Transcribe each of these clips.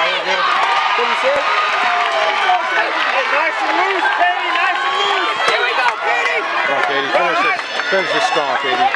What you say? Nice and loose, Katie. Nice and loose. Here we go, Katie. Come on, Katie. Finish this strong, Katie.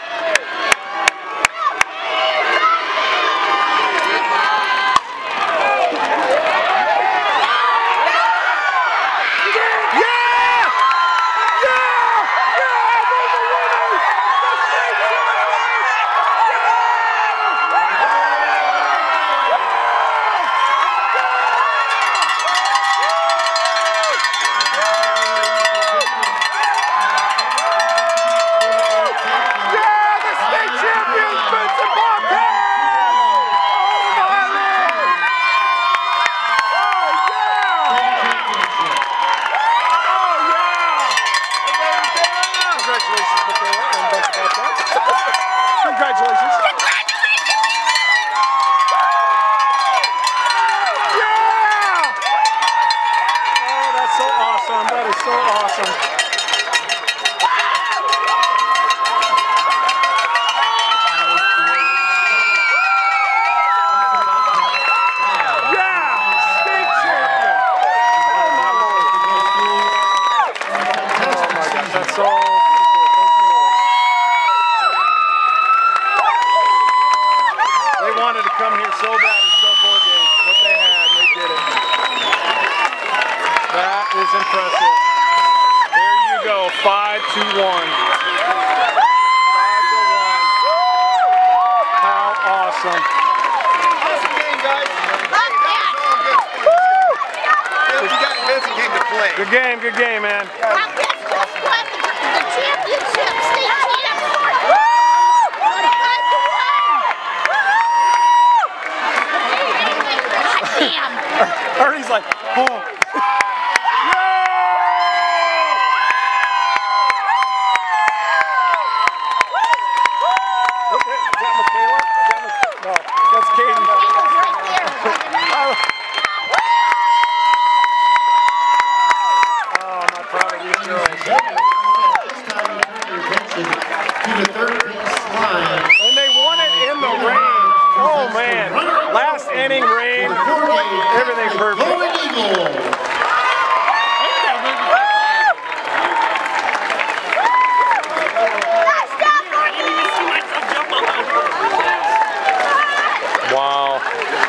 Congratulations. Yeah! Oh, that's so awesome. That is so awesome. Yeah! State champion. Oh my Lord. Oh my gosh, that's so cool. They wanted to come here so bad and show board games what they had, and they did it. That is impressive. There you go, 5-1. 5-1. How awesome. Awesome game, guys. Vincent came to play. Good game, man. The championship, state champ. Ernie's like, oh. Okay, is that Michaela? No, that's Katie. Oh, I'm proud of you, girls. And they won it in the rain. Oh man, last inning rain, everything perfect. Wow.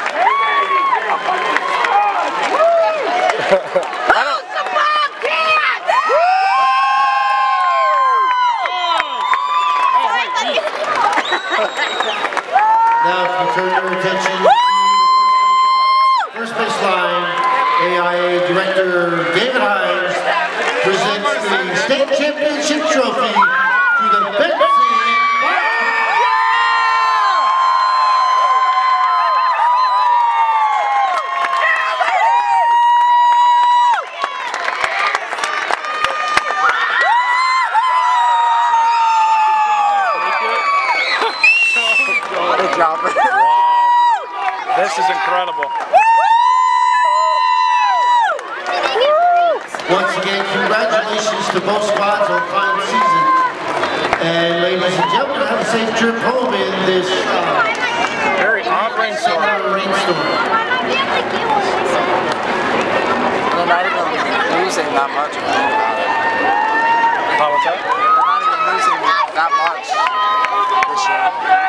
Now, if you turn your attention to first baseline, AIA Director David Hines presents the state championship trophy to the Benson. Good job. Wow. This is incredible. Once again, congratulations to both squads on fine season. And ladies and gentlemen, have a safe trip home in this Very odd rainstorm. rainstorm. They're not even losing that much. How was that? They're not even losing that much this year.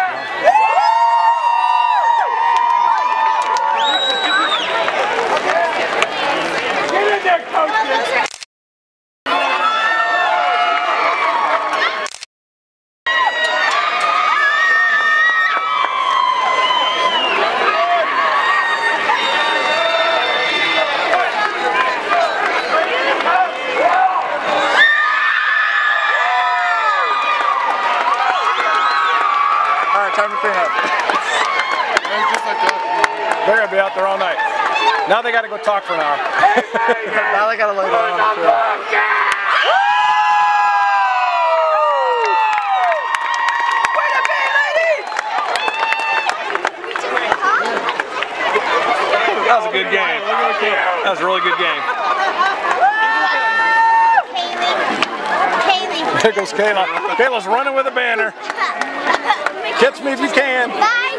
Get in there, coaches! Time to clean up. They're going to be out there all night. Now they got to go talk for an hour. Now they got to lay down on the field. That was a good game. That was a really good game. Kaylee. There goes Kayla. Kayla's running with a banner. Catch me if you can. Bye.